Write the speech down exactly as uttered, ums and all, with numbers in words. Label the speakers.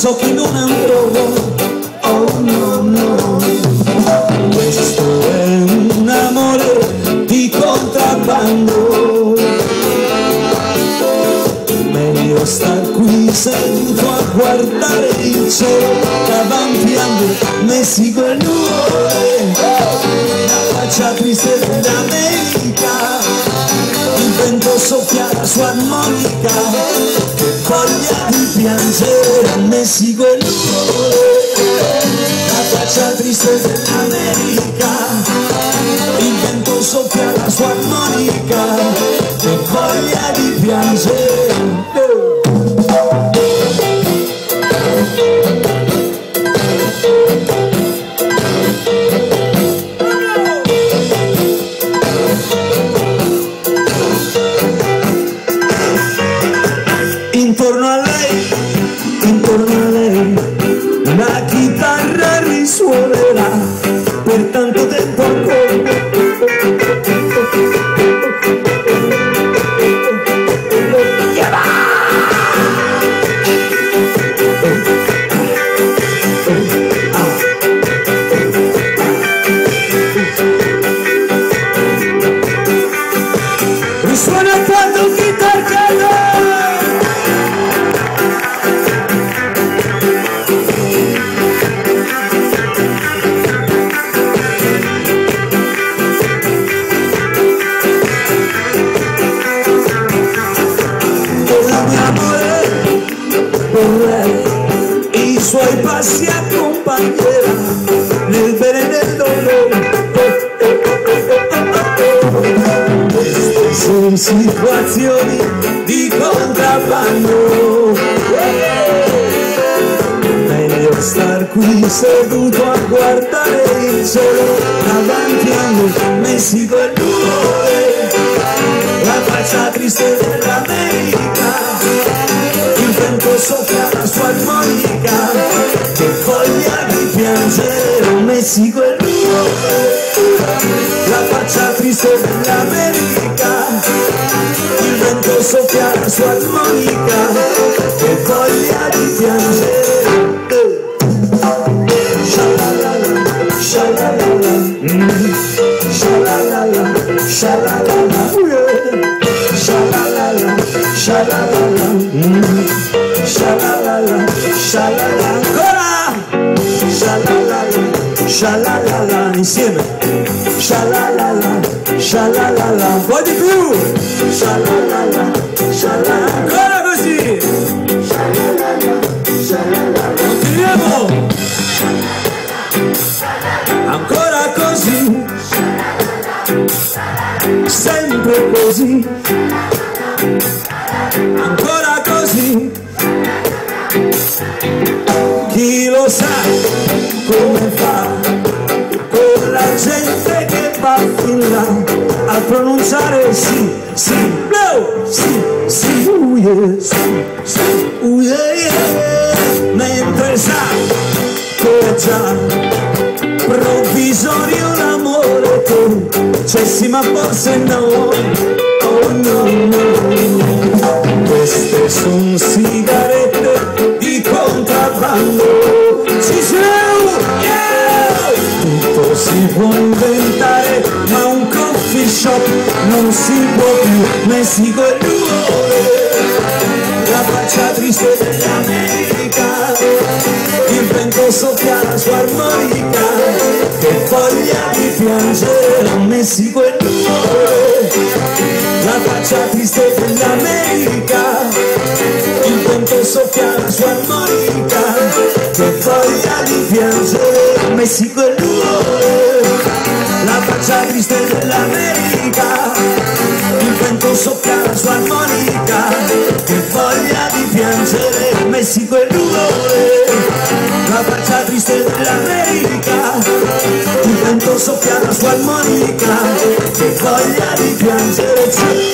Speaker 1: so chi non è un trovo, oh no no. Questo è un amore di contrabbando, meglio star qui seduto a guardare il cielo davanti a me. Messico e nuvole, la faccia triste dell'America, il vento soffia la sua armonica, che voglia di piangere. Messico e nuvole, la faccia triste dell'America, il vento soffia la sua armonica, che voglia di piangere. Intorno a lei, intorno a lei, la chitarra risuonerà per tanto tempo ancora. Risuona tanto chitarra. I suoi passi accompagnerà nel bene e nel dolore. Queste sono situazioni di contrabbando, meglio star qui seduto a guardare il cielo davanti a me. Messico e nuvole, la faccia triste dell'America, il vento soffia la sua armonica, che voglia di piangere. Messico e nuvole, la faccia triste dell'America, il vento soffia la sua armonica, che voglia di piangere. Shalalala, shalalala, mm. Shalalala, shalalala, shalalala, shalalala, mm. Shalalala, shalalala, ancora! Shalalala, shalalala, insieme. Shalalala, shalalala, un po' di più. Shalalala, shalalala, ancora così. Shalalala, shalalala, continuiamo. Ancora così, sempre così, ancora così. Chi lo sa come fa con la gente che va fin là a pronunciare sì, sì, no, sì, sì, uh yeah, sì, sì, uh yeah, yeah. Mentre sa che già provvisorio l'amore che c'è sì ma forse no, oh no no. Queste son sigarette di contrabbando, ci sono, yeah! Tutto si può inventare ma un coffee shop non si può più. Messico e nuvole, la faccia triste dell'America, il vento soffia la sua armonica, che voglia di piangere. Messico e nuvole, la faccia triste dell'America, il vento soffia la sua armonica, che voglia di piangere. Messico e nuvole, la faccia triste dell'America, il vento soffia la sua armonica, che voglia di piangere. Messico e nuvole, la faccia triste dell'America, il vento soffia la sua armonica, che voglia di piangere.